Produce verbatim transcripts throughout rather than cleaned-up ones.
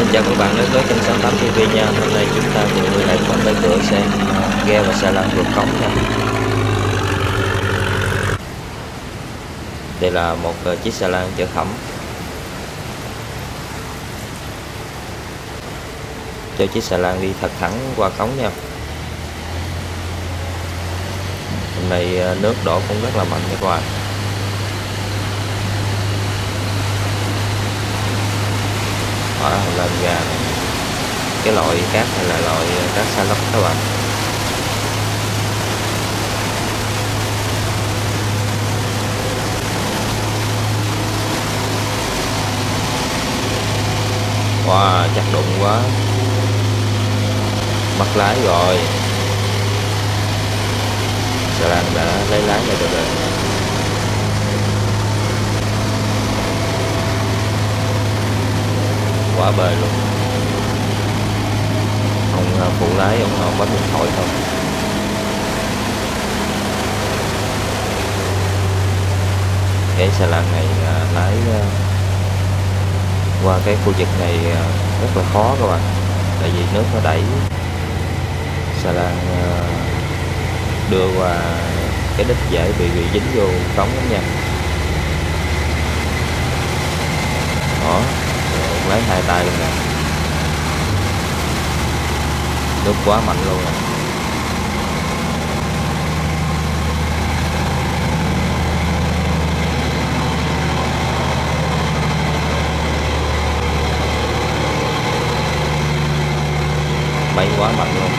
Chào các bạn đến với kênh sáu tám ti vi nha. Hôm nay chúng ta cùng quay lại khoản tay cửa xem uh, ghe và xà lan vượt cống nha. Đây là một uh, chiếc xà lan chở khẩm cho chiếc xà lan đi thật thẳng qua cống nha. Hôm nay uh, nước đổ cũng rất là mạnh nha các bạn. Đó, lên ra cái loại cát này là loại cát sa lấp các bạn. Wow, chắc đụng quá, mất lái rồi. Xà lan đã lấy lái ra được rồi. Quá bề luôn. Ông phụ lái ông, ông bắt điện thoại thôi. Cái xà lan này uh, lái uh, qua cái khu vực này uh, rất là khó các bạn, tại vì nước nó đẩy xà lan uh, đưa qua cái đích dễ bị bị dính vô cống lắm nha. Đó, lấy hai tay luôn nè, nước quá mạnh luôn nè. Bay quá mạnh luôn.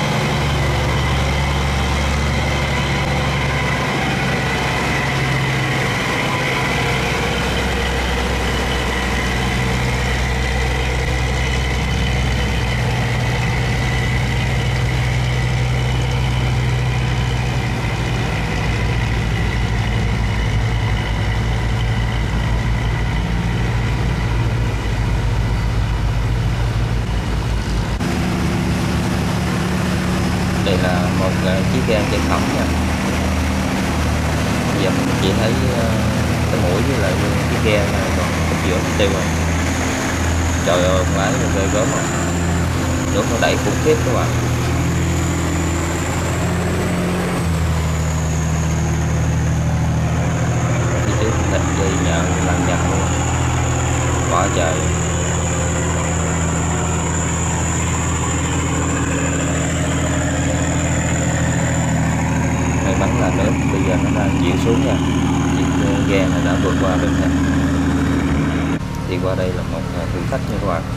Đây là một uh, chiếc ghe chạy khẩm nha. Giờ mình chỉ thấy uh, cái mũi với lại chiếc ghe này còn khúc giữa tiêu rồi. Trời ơi, lái ghê gớm rồi. Nước nó đẩy khủng khiếp các bạn. Đi trước thịt dây nhợ lăn nhặt luôn. Quá trời. Bắn là nước bây giờ nó đang dịu xuống nha. Chiếc ghe này đã vượt qua được nha. Đi qua đây là một thử thách nha các bạn.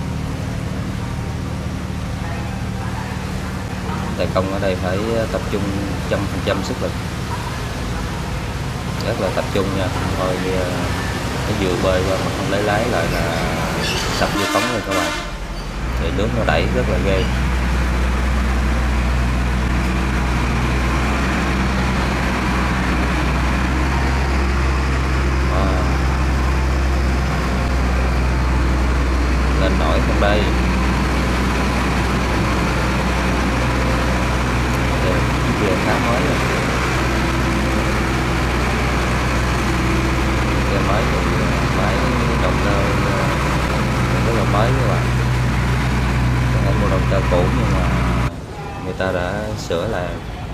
Tài công ở đây phải tập trung trăm phần trăm sức lực, rất là tập trung nha. Thôi nó vừa bơi qua mà không lấy lái lại là sập vô cống rồi các bạn. Thì nước nó đẩy rất là ghê. Lên nổi không đây? Chiếc ghe khá mới rồi. Ghe mới thì máy động cơ rất là mới các bạn. Không phải một động cơ cũ nhưng mà người ta đã sửa lại.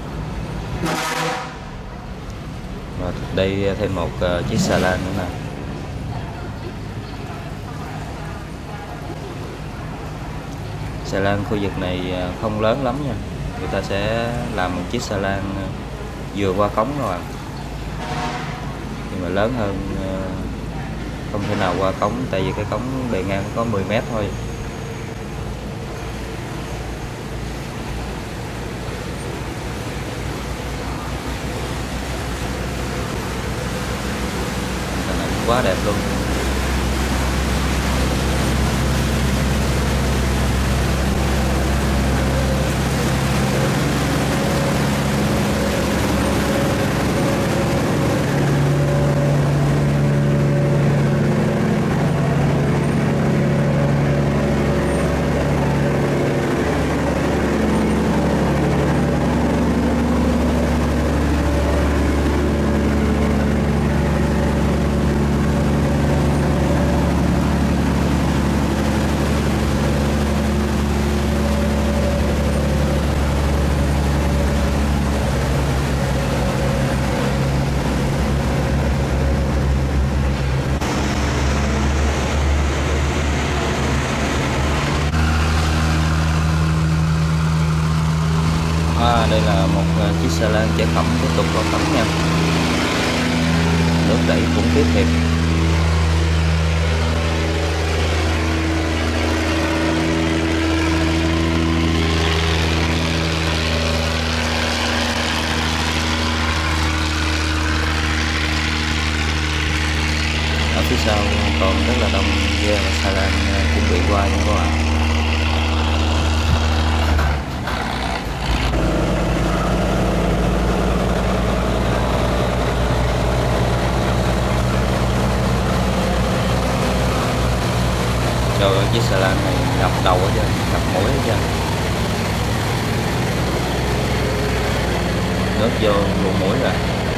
Và đây thêm một uh, chiếc xà lan nữa nè. Xà lan khu vực này không lớn lắm nha. Người ta sẽ làm một chiếc xà lan vừa qua cống các bạn. Nhưng mà lớn hơn không thể nào qua cống, tại vì cái cống bề ngang có mười mét thôi. Quá đẹp luôn. À, đây là một uh, chiếc xà lan chở khẩm tiếp tục vào cống nha. Nước đẩy khủng khiếp thiệt. Ở phía sau còn rất là đông ghe và xà lan uh, chuẩn bị qua nha các bạn. Trời ơi, chiếc xà lan này ngập đầu hết trơn, ngập mũi hết trơn. Nước vô lỗ mũi rồi.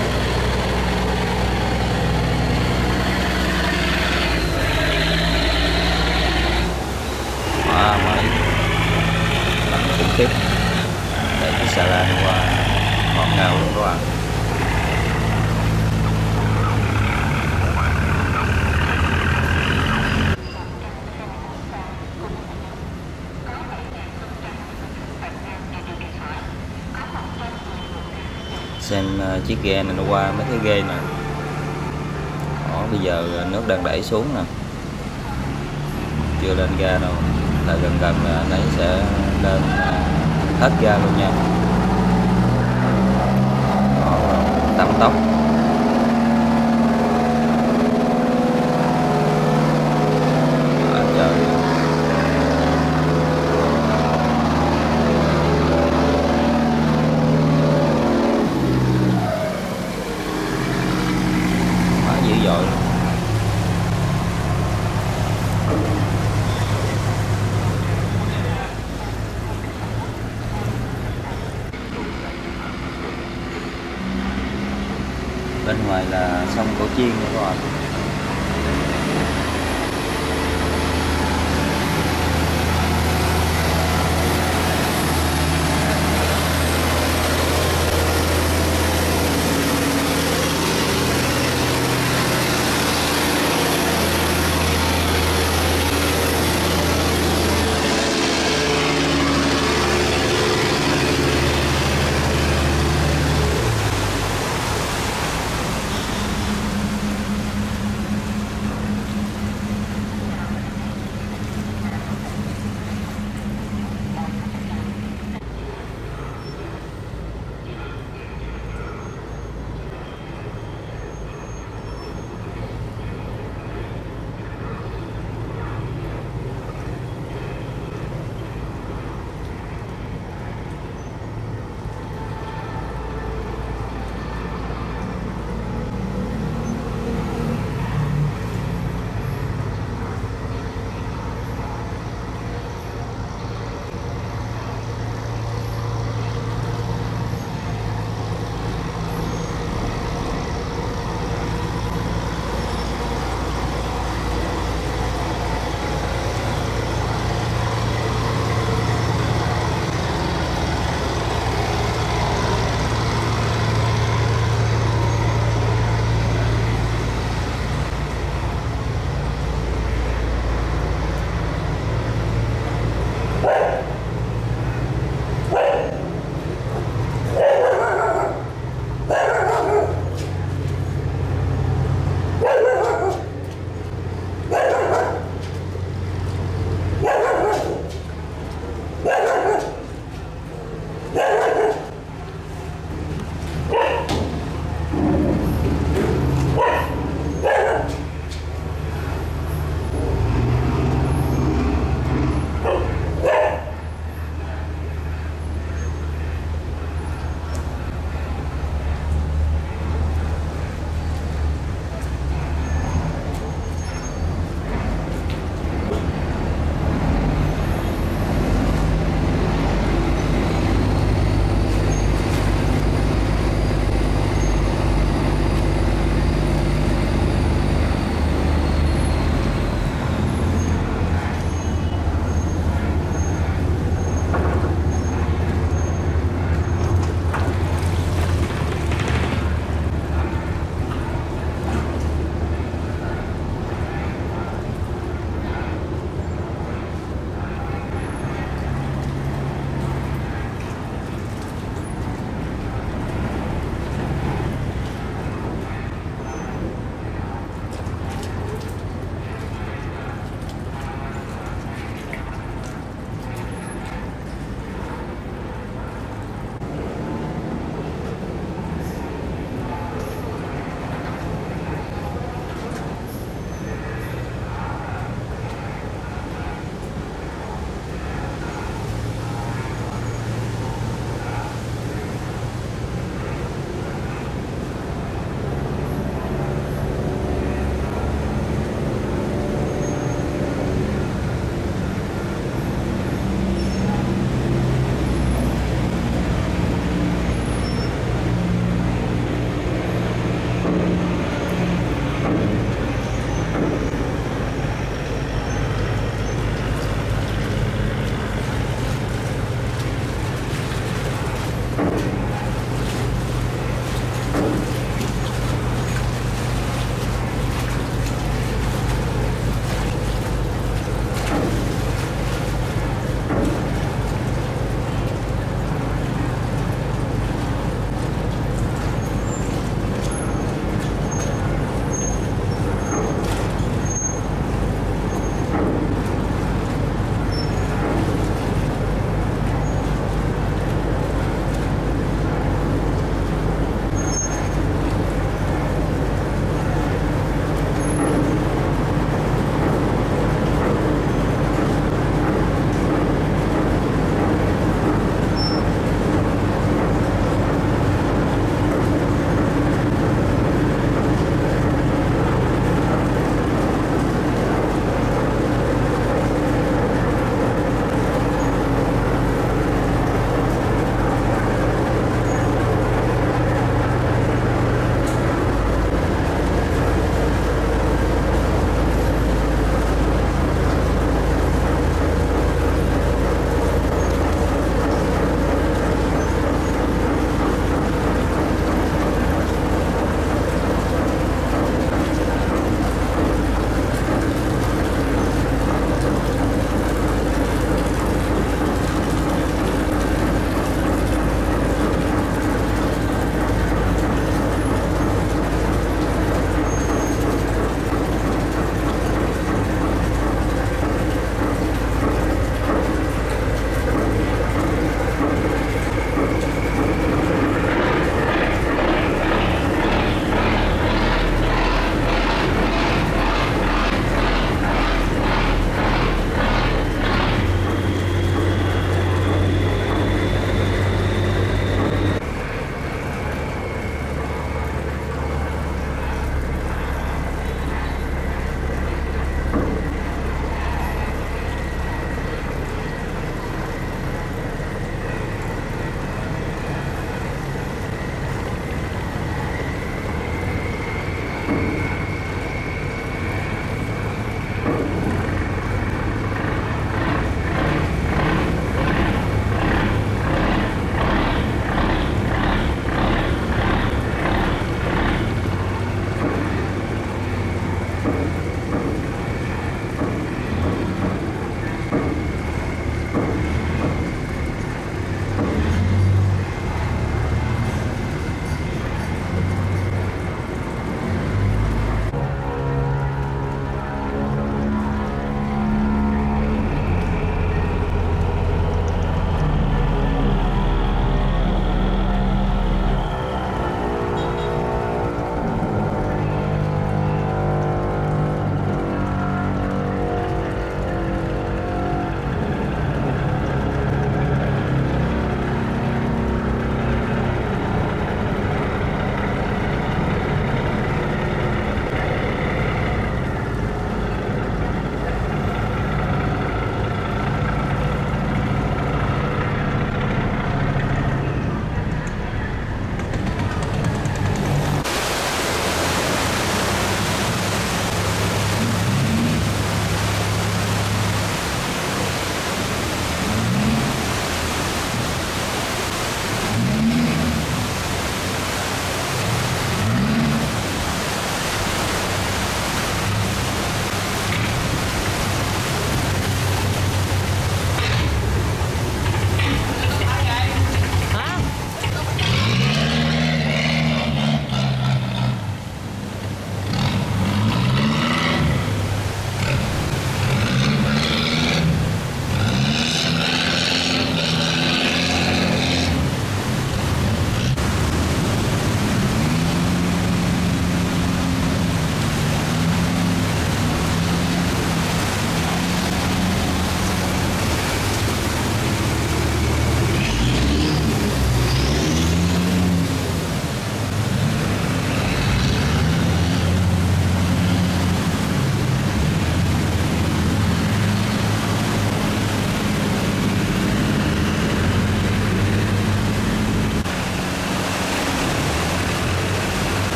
À, máy lạnh khủng khiếp. Để chiếc xà lan qua ngọt ngào luôn các bạn. Xem uh, chiếc ghe này nó qua mấy cái ghe nè. Đó, bây giờ nước đang đẩy xuống nè, chưa lên ga đâu, lại gần gần là anh ấy sẽ lên uh, hết ga luôn nha. Đó, tăng tốc. À, trời. Dữ dội. Bên ngoài là sông Cổ Chiên nha các bạn.